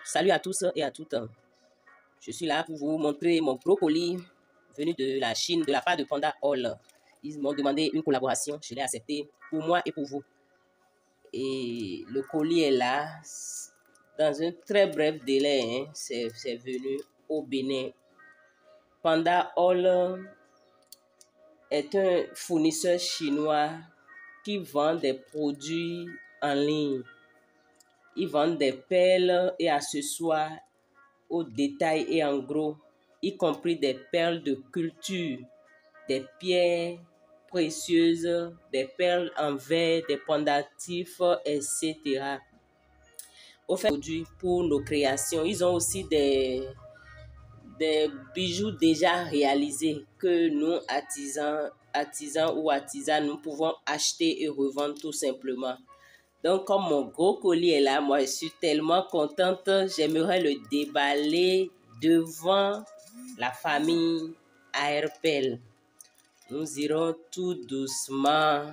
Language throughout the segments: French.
Salut à tous et à toutes. Je suis là pour vous montrer mon gros colis venu de la Chine, de la part de Panda All. Ils m'ont demandé une collaboration, je l'ai accepté pour moi et pour vous. Et le colis est là, dans un très bref délai, hein, c'est venu au Bénin. Panda All est un fournisseur chinois qui vend des produits en ligne. Ils vendent des perles et accessoires au détail et en gros, y compris des perles de culture, des pierres précieuses, des perles en verre, des pendentifs, etc. Au fait, pour nos créations, ils ont aussi des bijoux déjà réalisés que nous, artisans ou artisans, nous pouvons acheter et revendre tout simplement. Donc, comme mon gros colis est là, moi, je suis tellement contente. J'aimerais le déballer devant la famille ARPL. Nous irons tout doucement.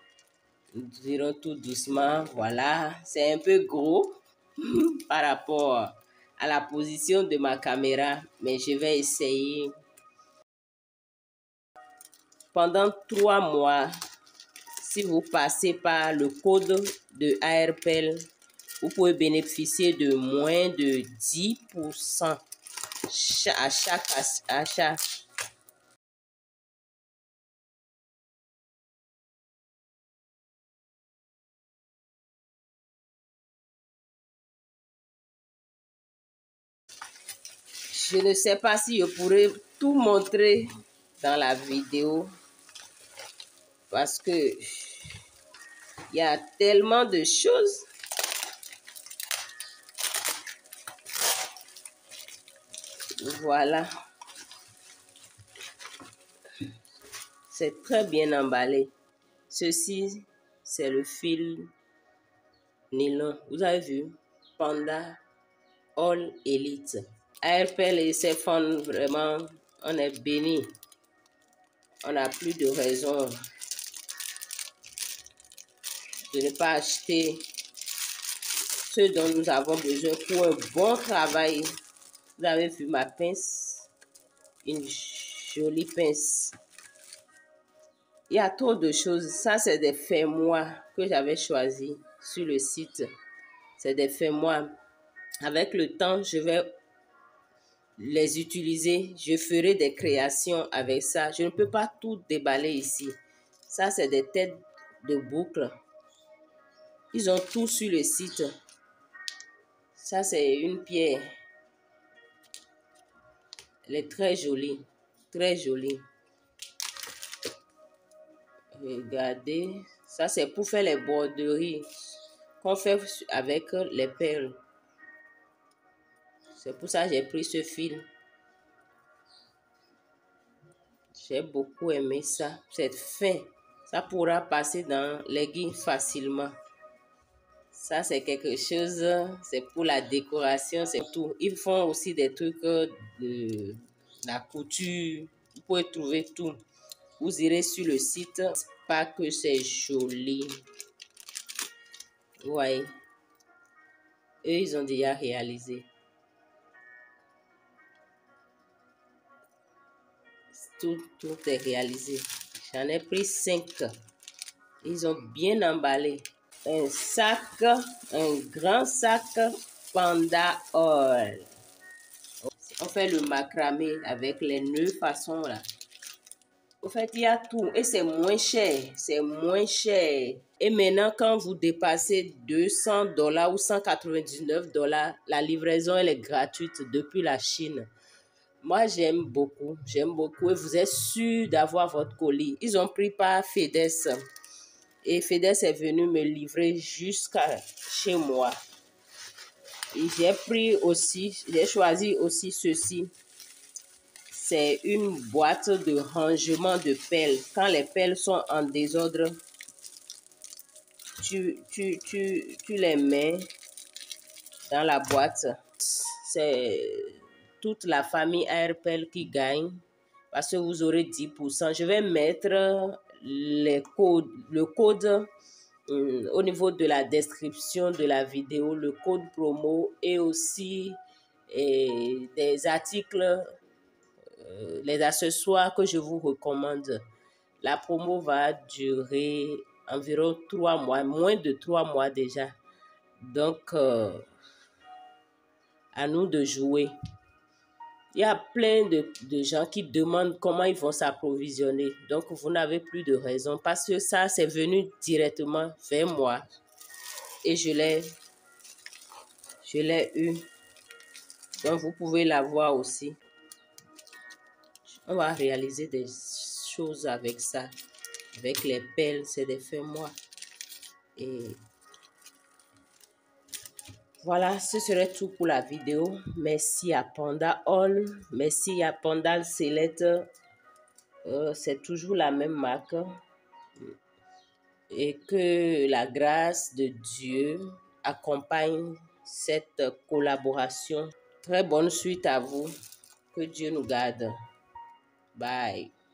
Voilà. C'est un peu gros par rapport à la position de ma caméra, mais je vais essayer. Pendant 3 mois, si vous passez par le code de ARPL, vous pouvez bénéficier de moins de 10% à chaque achat. Je ne sais pas si je pourrais tout montrer dans la vidéo parce que il y a tellement de choses. Voilà. C'est très bien emballé. Ceci, c'est le fil nylon. Vous avez vu? Panda All Elite. ARPL et ses fonds, vraiment, on est béni. On n'a plus de raison de ne pas acheter ce dont nous avons besoin pour un bon travail. Vous avez vu ma pince, une jolie pince. Il y a trop de choses. Ça, c'est des fermoirs que j'avais choisis sur le site. C'est des fermoirs. Avec le temps, je vais les utiliser. Je ferai des créations avec ça. Je ne peux pas tout déballer ici. Ça, c'est des têtes de boucle. Ils ont tout sur le site. Ça, c'est une pierre. Elle est très jolie. Très jolie. Regardez. Ça, c'est pour faire les broderies qu'on fait avec les perles. C'est pour ça que j'ai pris ce fil. J'ai beaucoup aimé ça. C'est fin. Ça pourra passer dans l'aiguille facilement. Ça, c'est quelque chose, c'est pour la décoration, c'est tout. Ils font aussi des trucs de la couture. Vous pouvez trouver tout. Vous irez sur le site. Pas que c'est joli. Ouais. Eux, ils ont déjà réalisé. Tout est réalisé. J'en ai pris 5. Ils ont bien emballé. Un sac, un grand sac Panda All. On fait le macramé avec les nœuds façon là. En fait, il y a tout et c'est moins cher. C'est moins cher. Et maintenant, quand vous dépassez $200 ou $199, la livraison elle est gratuite depuis la Chine. Moi, j'aime beaucoup et vous êtes sûr d'avoir votre colis. Ils ont pris par FedEx et FedEx est venu me livrer jusqu'à chez moi. Et j'ai choisi aussi ceci. C'est une boîte de rangement de pelles. Quand les pelles sont en désordre, tu les mets dans la boîte. C'est toute la famille ARPL qui gagne parce que vous aurez 10%. Je vais mettre le code au niveau de la description de la vidéo le code promo et aussi des articles, les accessoires que je vous recommande. La promo va durer environ 3 mois, moins de 3 mois déjà. Donc, à nous de jouer. Il y a plein de gens qui demandent comment ils vont s'approvisionner. Donc, vous n'avez plus de raison parce que ça, c'est venu directement vers moi. Et je l'ai eu. Donc, vous pouvez l'avoir aussi. On va réaliser des choses avec ça. Avec les perles, c'est des fermoirs. Et voilà, ce serait tout pour la vidéo. Merci à Panda All. Merci à Panda Select. C'est toujours la même marque. Et que la grâce de Dieu accompagne cette collaboration. Très bonne suite à vous. Que Dieu nous garde. Bye.